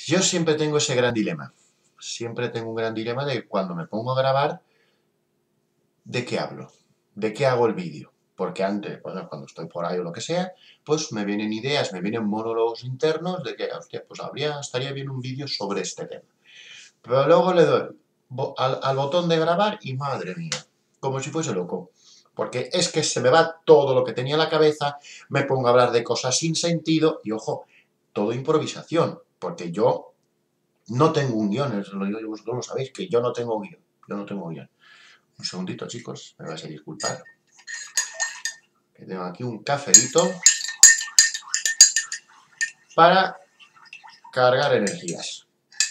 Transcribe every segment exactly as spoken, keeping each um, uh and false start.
Yo siempre tengo ese gran dilema. Siempre tengo un gran dilema de cuando me pongo a grabar, ¿de qué hablo? ¿De qué hago el vídeo? Porque antes, bueno, cuando estoy por ahí o lo que sea, pues me vienen ideas, me vienen monólogos internos de que, hostia, pues habría, estaría bien un vídeo sobre este tema. Pero luego le doy al, al botón de grabar y madre mía, como si fuese loco. Porque es que se me va todo lo que tenía en la cabeza, me pongo a hablar de cosas sin sentido y, ojo, todo improvisación. Porque yo no tengo un guión, eso lo digo, vosotros lo sabéis, que yo no tengo guión. Yo no tengo guión. Un segundito, chicos, me vais a disculpar. Que tengo aquí un cafelito para cargar energías.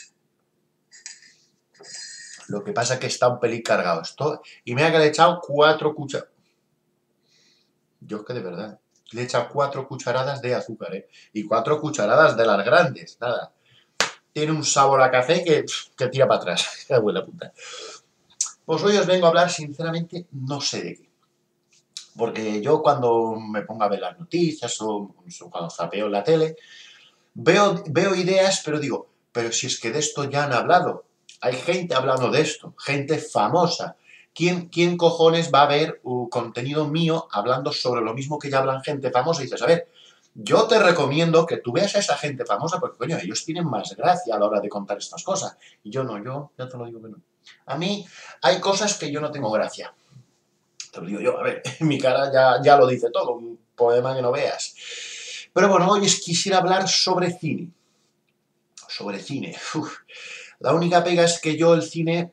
Lo que pasa es que está un pelín cargado esto. Y me ha echado cuatro cucharadas. Yo es que de verdad. Le he echado cuatro cucharadas de azúcar, ¿eh? Y cuatro cucharadas de las grandes. Nada. Tiene un sabor a café que, que tira para atrás. ¡Qué buena puta! Pues hoy os vengo a hablar, sinceramente, no sé de qué. Porque yo cuando me pongo a ver las noticias o, o cuando zapeo en la tele, veo, veo ideas, pero digo, pero si es que de esto ya han hablado. Hay gente hablando de esto, gente famosa. ¿Quién, quién cojones va a ver uh, contenido mío hablando sobre lo mismo que ya hablan gente famosa? Y dices, a ver, yo te recomiendo que tú veas a esa gente famosa porque, coño, ellos tienen más gracia a la hora de contar estas cosas. Y yo no, yo ya te lo digo que no. A mí hay cosas que yo no tengo gracia. Te lo digo yo, a ver, mi cara ya, ya lo dice todo, un poema que no veas. Pero bueno, hoy quisiera hablar sobre cine. Sobre cine. Uf. La única pega es que yo el cine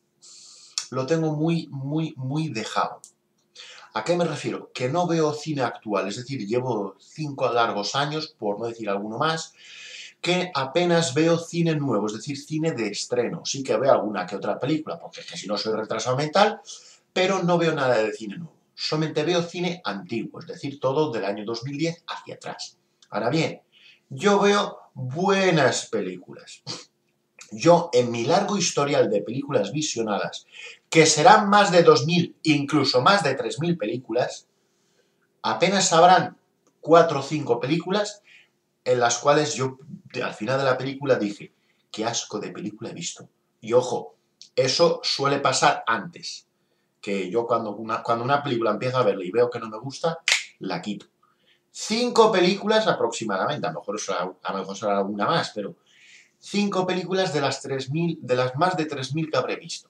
lo tengo muy, muy, muy dejado. ¿A qué me refiero? Que no veo cine actual, es decir, llevo cinco largos años, por no decir alguno más, que apenas veo cine nuevo, es decir, cine de estreno. Sí que veo alguna que otra película, porque es que si no soy retrasado mental, pero no veo nada de cine nuevo. Solamente veo cine antiguo, es decir, todo del año dos mil diez hacia atrás. Ahora bien, yo veo buenas películas. Yo, en mi largo historial de películas visionadas, que serán más de dos mil, incluso más de tres mil películas, apenas sabrán cuatro o cinco películas en las cuales yo, al final de la película, dije, qué asco de película he visto. Y ojo, eso suele pasar antes, que yo cuando una, cuando una película empiezo a verla y veo que no me gusta, la quito. Cinco películas aproximadamente, a lo mejor será, a lo mejor será alguna más, pero cinco películas de las tres mil, de las más de tres mil que habré visto.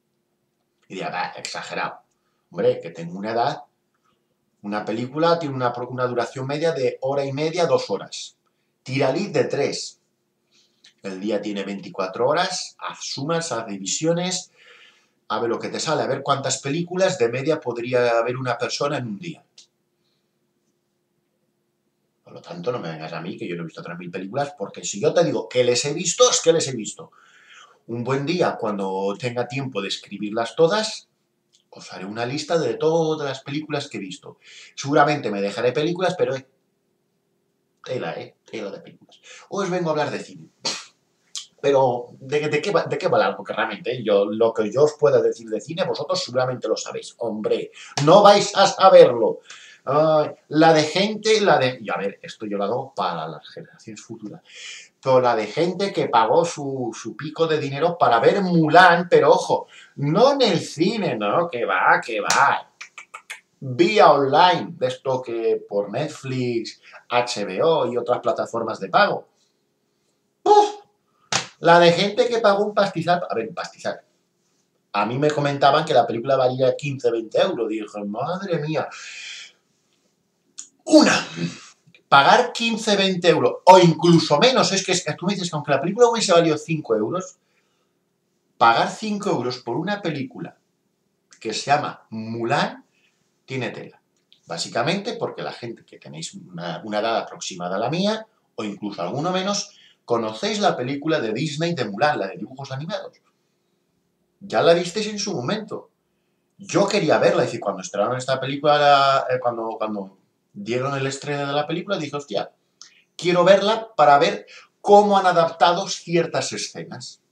Y dirá, bah, exagerado. Hombre, que tengo una edad, una película tiene una, una duración media de hora y media, dos horas. Tiralid de tres. El día tiene veinticuatro horas, haz sumas, haz divisiones, a ver lo que te sale, a ver cuántas películas de media podría haber una persona en un día. Por lo tanto, no me vengas a mí que yo no he visto tres mil películas, porque si yo te digo que les he visto, es que les he visto. Un buen día, cuando tenga tiempo de escribirlas todas, os haré una lista de todas las películas que he visto. Seguramente me dejaré películas, pero eh, tela, eh, tela de películas. Hoy os vengo a hablar de cine. Pero, ¿de, de, qué, va, ¿de qué va hablar? Porque realmente yo, lo que yo os pueda decir de cine, vosotros seguramente lo sabéis. Hombre, no vais a saberlo. Uh, la de gente, la de... Y a ver, esto yo lo hago para las generaciones futuras. Pero la de gente que pagó su, su pico de dinero para ver Mulan, pero ojo, no en el cine, no, que va, que va. Vía online, de esto que por Netflix, H B O y otras plataformas de pago. ¡Uf! La de gente que pagó un pastizal, a ver, un pastizal. A mí me comentaban que la película valía quince, veinte euros. Dije, madre mía. Una, pagar quince, veinte euros, o incluso menos, es que, es que tú me dices que aunque la película hubiese valido cinco euros, pagar cinco euros por una película que se llama Mulan, tiene tela. Básicamente porque la gente que tenéis una, una edad aproximada a la mía, o incluso alguno menos, conocéis la película de Disney de Mulan, la de dibujos animados. Ya la visteis en su momento. Yo quería verla, es decir, cuando estrenaron esta película, eh, cuando, cuando dieron el estreno de la película, dije, hostia, quiero verla para ver cómo han adaptado ciertas escenas.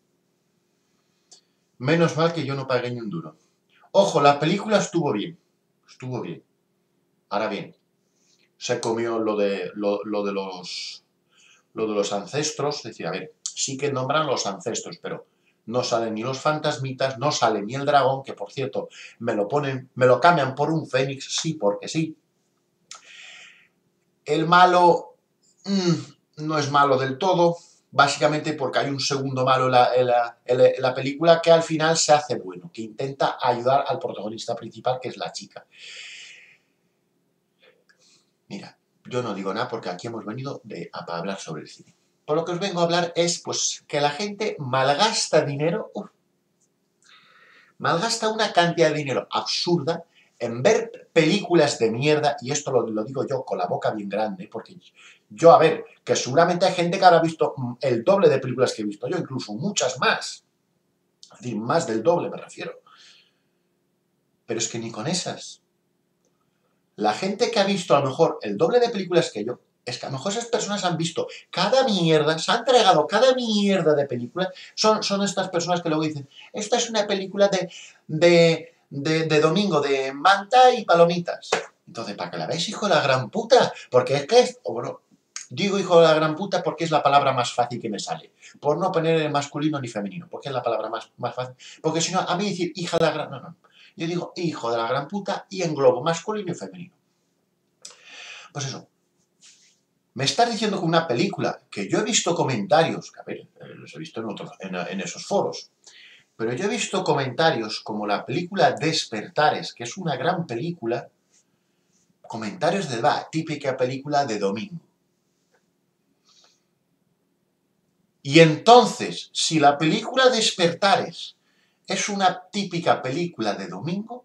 Menos mal que yo no pagué ni un duro. Ojo, la película estuvo bien. Estuvo bien. Ahora bien, se comió lo de, lo, lo de los lo de los ancestros, es decir, a ver, sí que nombran los ancestros, pero no salen ni los fantasmitas, no sale ni el dragón, que por cierto, me lo ponen, me lo cambian por un fénix, sí, porque sí. El malo mmm, no es malo del todo, básicamente porque hay un segundo malo en la, en, la, en la película que al final se hace bueno, que intenta ayudar al protagonista principal, que es la chica. Mira, yo no digo nada porque aquí hemos venido de, a, a hablar sobre el cine. Por lo que os vengo a hablar es pues que la gente malgasta dinero, uf, malgasta una cantidad de dinero absurda en ver películas de mierda, y esto lo, lo digo yo con la boca bien grande, porque yo, a ver, que seguramente hay gente que habrá visto el doble de películas que he visto yo, incluso muchas más, es decir, más del doble me refiero, pero es que ni con esas. La gente que ha visto a lo mejor el doble de películas que yo, es que a lo mejor esas personas han visto cada mierda, se han tragado cada mierda de películas, son, son estas personas que luego dicen, esta es una película de, de, de, de domingo, de manta y palomitas. Entonces, ¿para qué la veis, hijo de la gran puta? Porque es que es, o bueno, digo hijo de la gran puta porque es la palabra más fácil que me sale, por no poner el masculino ni femenino, porque es la palabra más, más fácil, porque si no, a mí decir hija de la gran, no, no, yo digo hijo de la gran puta y englobo masculino y femenino. Pues eso. Me estás diciendo que una película, que yo he visto comentarios, que a ver, los he visto en, otros, en, en esos foros, pero yo he visto comentarios como la película Despertares, que es una gran película, comentarios de la típica película de domingo. Y entonces, si la película Despertares es una típica película de domingo,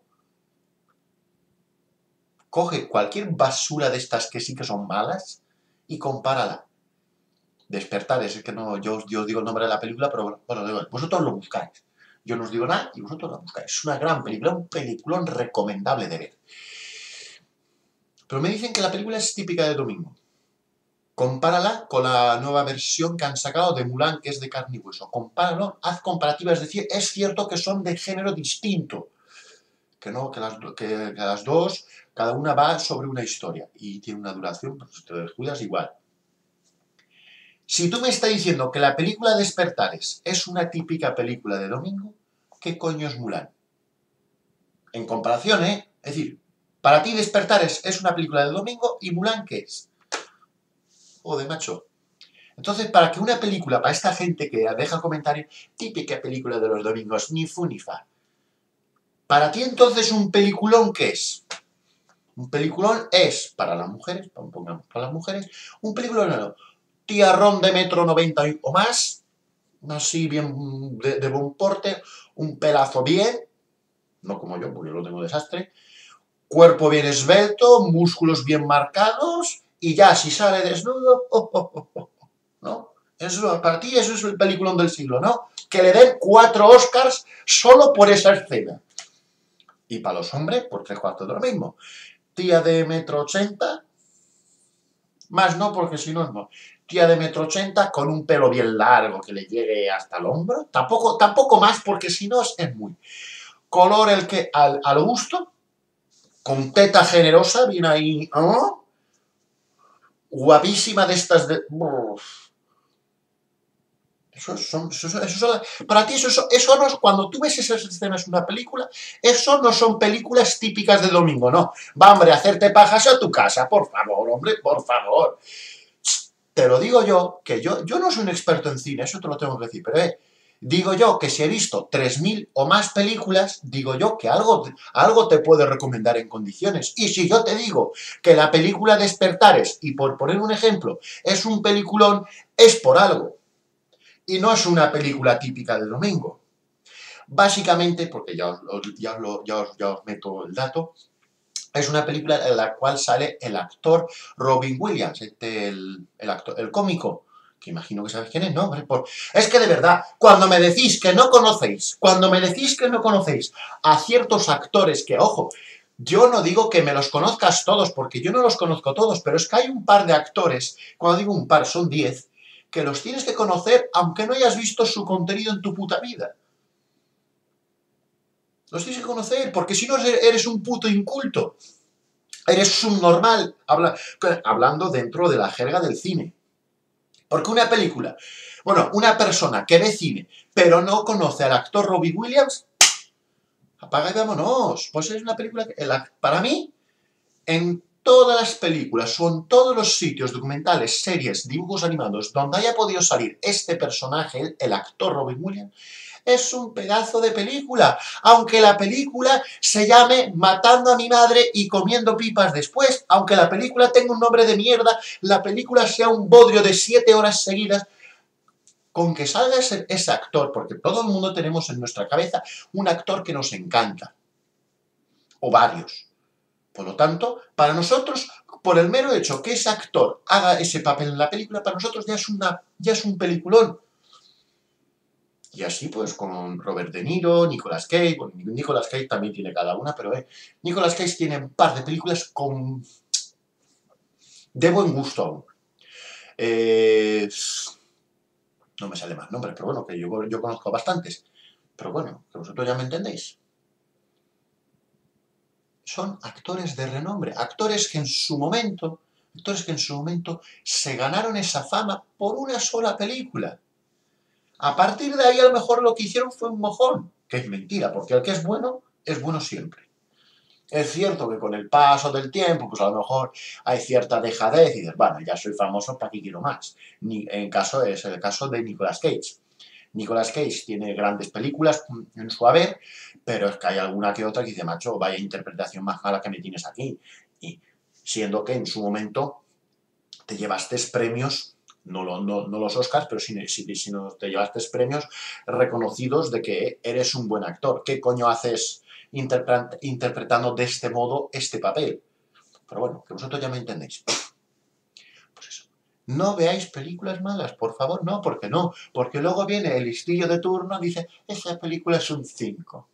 coge cualquier basura de estas que sí que son malas y compárala. Despertares, es que no, yo, yo os digo el nombre de la película, pero bueno, vosotros lo buscáis. Yo no os digo nada y vosotros lo buscáis. Es una gran película, un peliculón recomendable de ver. Pero me dicen que la película es típica de domingo. Compárala con la nueva versión que han sacado de Mulan, que es de carne y hueso. Compáralo, haz comparativa, es decir, es cierto que son de género distinto. Que no, que las, que, que las dos, cada una va sobre una historia y tiene una duración, pues te descuidas igual. Si tú me estás diciendo que la película Despertares es una típica película de domingo, ¿qué coño es Mulan? En comparación, ¿eh? Es decir, para ti Despertares es una película de domingo y Mulan, ¿qué es? Joder, macho. Entonces, para que una película, para esta gente que deja comentarios, típica película de los domingos, ni fu ni fa. Para ti, entonces, ¿un peliculón qué es? Un peliculón es, para las mujeres, pongamos para las mujeres, un peliculón no, tiarrón de metro noventa o más, así bien de, de buen porte, un pelazo bien, no como yo, porque yo lo tengo desastre, cuerpo bien esbelto, músculos bien marcados, y ya si sale desnudo, oh, oh, oh, oh, ¿no? Eso, para ti eso es el peliculón del siglo, ¿no? Que le den cuatro Oscars solo por esa escena. Y para los hombres, por tres cuartos de lo mismo. Tía de metro ochenta, más no, porque si no, no. Tía de metro ochenta con un pelo bien largo que le llegue hasta el hombro. Tampoco, tampoco más, porque si no es muy. Color el que al, al gusto, con teta generosa, bien ahí, ¿no? Guapísima de estas de... Uf. Eso son, eso, eso son, para ti eso, eso, eso no es, cuando tú ves esas escenas en una película, eso no son películas típicas de domingo, no. Va, hombre, a hacerte pajas a tu casa, por favor, hombre, por favor. Te lo digo yo, que yo, yo no soy un experto en cine, eso te lo tengo que decir, pero eh, digo yo que si he visto tres mil o más películas, digo yo que algo, algo te puedo recomendar en condiciones. Y si yo te digo que la película Despertares, y por poner un ejemplo, es un peliculón, es por algo. Y no es una película típica de domingo. Básicamente, porque ya os, ya os, lo, ya os, ya os meto el dato, es una película en la cual sale el actor Robin Williams, este, el, el, actor, el cómico, que imagino que sabéis quién es, ¿no? Por... Es que de verdad, cuando me decís que no conocéis, cuando me decís que no conocéis a ciertos actores que, ojo, yo no digo que me los conozcas todos, porque yo no los conozco todos, pero es que hay un par de actores, cuando digo un par son diez, que los tienes que conocer aunque no hayas visto su contenido en tu puta vida. Los tienes que conocer, porque si no eres un puto inculto. Eres subnormal, habla, hablando dentro de la jerga del cine. Porque una película, bueno, una persona que ve cine, pero no conoce al actor Robin Williams, apaga y vámonos. Pues es una película que, para mí, en todas las películas o en todos los sitios documentales, series, dibujos animados, donde haya podido salir este personaje, el actor Robin Williams, es un pedazo de película, aunque la película se llame Matando a mi madre y comiendo pipas después, aunque la película tenga un nombre de mierda, la película sea un bodrio de siete horas seguidas, con que salga ese, ese actor, porque todo el mundo tenemos en nuestra cabeza un actor que nos encanta, o varios. Por lo tanto, para nosotros, por el mero hecho que ese actor haga ese papel en la película, para nosotros ya es, una, ya es un peliculón. Y así pues con Robert De Niro, Nicolas Cage, bueno, Nicolas Cage también tiene cada una, pero eh, Nicolas Cage tiene un par de películas con de buen gusto aún. Eh, no me sale más nombres, pero bueno, que yo, yo conozco bastantes. Pero bueno, que vosotros ya me entendéis. Son actores de renombre, actores que en su momento, actores que en su momento se ganaron esa fama por una sola película. A partir de ahí, a lo mejor lo que hicieron fue un mojón, que es mentira, porque el que es bueno, es bueno siempre. Es cierto que con el paso del tiempo, pues a lo mejor hay cierta dejadez y dices, bueno, ya soy famoso, ¿para qué quiero más? Ni, en caso, es el caso de Nicolas Cage. Nicolas Cage tiene grandes películas en su haber, pero es que hay alguna que otra que dice, macho, vaya interpretación más mala que me tienes aquí. Y siendo que en su momento te llevaste premios, no, lo, no, no los Oscars, pero si, si, si no te llevaste premios reconocidos de que eres un buen actor. ¿Qué coño haces interpre interpretando de este modo este papel? Pero bueno, que vosotros ya me entendéis. Pues eso. No veáis películas malas, por favor, no, porque no. Porque luego viene el listillo de turno y dice, esa película es un cinco.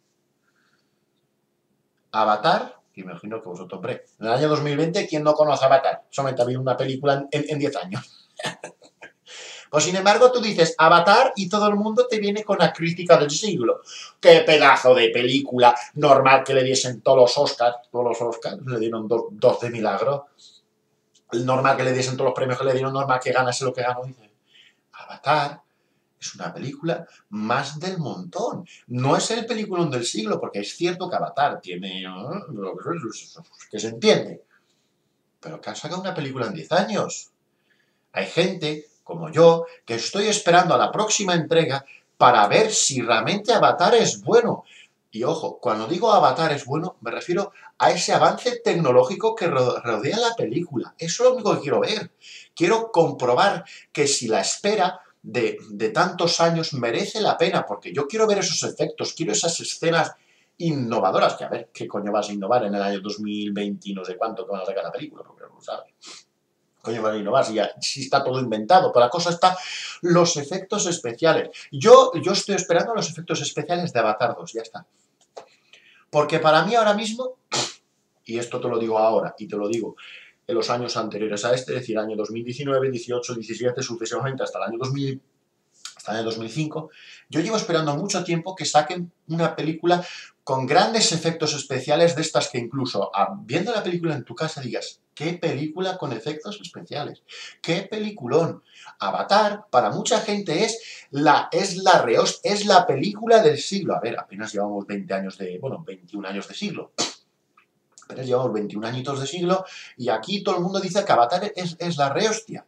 Avatar, que imagino que vosotros, hombre, en el año dos mil veinte, ¿quién no conoce Avatar? Solamente ha habido una película en diez años. Pues sin embargo tú dices Avatar y todo el mundo te viene con la crítica del siglo. ¡Qué pedazo de película! Normal que le diesen todos los Oscars, todos los Oscars, le dieron dos, dos de milagro. Normal que le diesen todos los premios que le dieron, normal que ganase lo que ganó. Dice, Avatar es una película más del montón. No es el peliculón del siglo, porque es cierto que Avatar tiene... que se entiende. Pero que han sacado una película en diez años. Hay gente, como yo, que estoy esperando a la próxima entrega para ver si realmente Avatar es bueno. Y ojo, cuando digo Avatar es bueno, me refiero a ese avance tecnológico que rodea la película. Eso es lo único que quiero ver. Quiero comprobar que si la espera de, de tantos años merece la pena, porque yo quiero ver esos efectos, quiero esas escenas innovadoras, que a ver, ¿qué coño vas a innovar en el año dos mil veinte y no sé cuánto que van a sacar la película? Porque no lo sabes. Coño, van a innovar, si, ya, si está todo inventado. Pero la cosa está los efectos especiales. Yo, yo estoy esperando los efectos especiales de Avatar dos, ya está. Porque para mí ahora mismo, y esto te lo digo ahora, y te lo digo en los años anteriores a este, es decir, año dos mil diecinueve, dieciocho, diecisiete, sucesivamente hasta el año dos mil, hasta el año dos mil cinco, yo llevo esperando mucho tiempo que saquen una película con grandes efectos especiales de estas que incluso viendo la película en tu casa digas, ¿qué película con efectos especiales? ¿Qué peliculón? Avatar, para mucha gente es la, es la reos, es la película del siglo. A ver, apenas llevamos veinte años de, bueno, veintiún años de siglo. Apenas llevamos veintiún añitos de siglo y aquí todo el mundo dice que Avatar es, es la rehostia.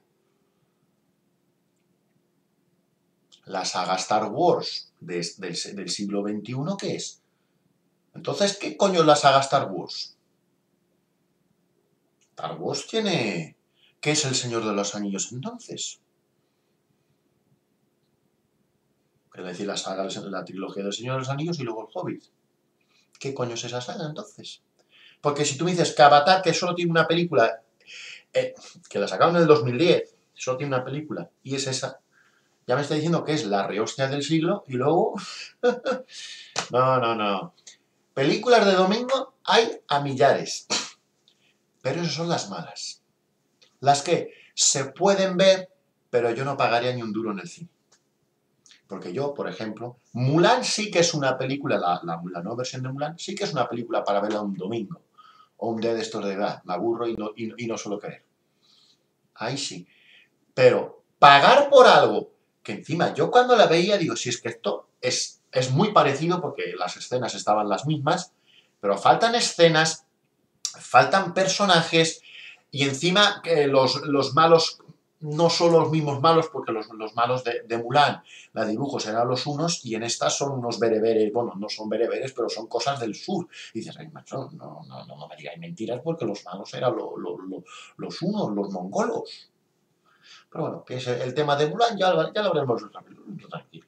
La saga Star Wars de, del, del siglo veintiuno, ¿qué es? Entonces, ¿qué coño es la saga Star Wars? Star Wars tiene... ¿Qué es el Señor de los Anillos entonces? Es decir, la saga, la trilogía del Señor de los Anillos y luego el Hobbit. ¿Qué coño es esa saga entonces? Porque si tú me dices que Avatar, que solo tiene una película, eh, que la sacaron en el dos mil diez, solo tiene una película, y es esa, ya me está diciendo que es la rehostia del siglo, y luego... no, no, no. Películas de domingo hay a millares, pero esas son las malas. Las que se pueden ver, pero yo no pagaría ni un duro en el cine. Porque yo, por ejemplo, Mulan sí que es una película, la, la, la nueva versión de Mulan, sí que es una película para verla un domingo. O un día de estos de edad, me aburro y no, y, y no suelo querer. Ahí sí. Pero pagar por algo que encima yo cuando la veía digo, si es que esto es, es muy parecido porque las escenas estaban las mismas, pero faltan escenas, faltan personajes y encima eh, los, los malos no son los mismos malos porque los, los malos de, de Mulan, la dibujos eran los unos y en estas son unos bereberes, bueno, no son bereberes, pero son cosas del sur. Y dices, ay, macho, no, no, no, no me digáis mentiras porque los malos eran lo, lo, lo, los unos, los mongolos. Pero bueno, que es el tema de Mulan, ya, ya lo veremos otra vez, tranquilos.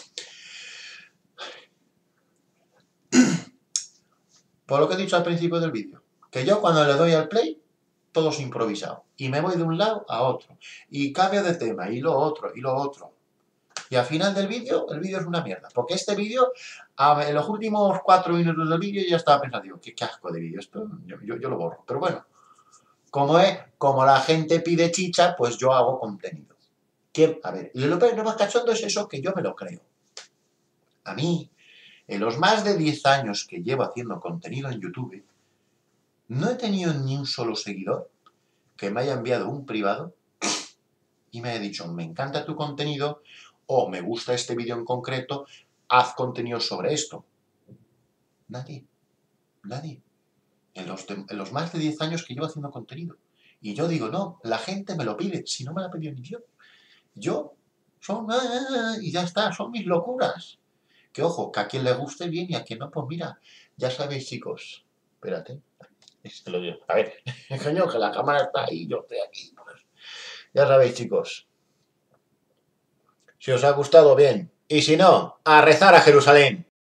Por lo que he dicho al principio del vídeo, que yo cuando le doy al play, todo es improvisado. Y me voy de un lado a otro. Y cambio de tema, y lo otro, y lo otro. Y al final del vídeo, el vídeo es una mierda. Porque este vídeo, en los últimos cuatro minutos del vídeo, ya estaba pensando, digo, qué, qué asco de vídeo esto, yo, yo, yo lo borro. Pero bueno, como es, como la gente pide chicha, pues yo hago contenido. Que, a ver, y lo, lo más cachondo es eso que yo me lo creo. A mí, en los más de diez años que llevo haciendo contenido en YouTube, no he tenido ni un solo seguidor que me haya enviado un privado y me haya dicho, me encanta tu contenido o me gusta este vídeo en concreto, haz contenido sobre esto. Nadie, nadie. En los, de, en los más de diez años que llevo haciendo contenido. Y yo digo, no, la gente me lo pide, si no me lo ha pedido ni yo. Yo, son, ah, y ya está, son mis locuras. Que ojo, que a quien le guste bien y a quien no, pues mira, ya sabéis, chicos. Espérate, te lo digo. A ver, coño, que la cámara está ahí, yo estoy aquí. Pues. Ya sabéis, chicos. Si os ha gustado, bien. Y si no, a rezar a Jerusalén.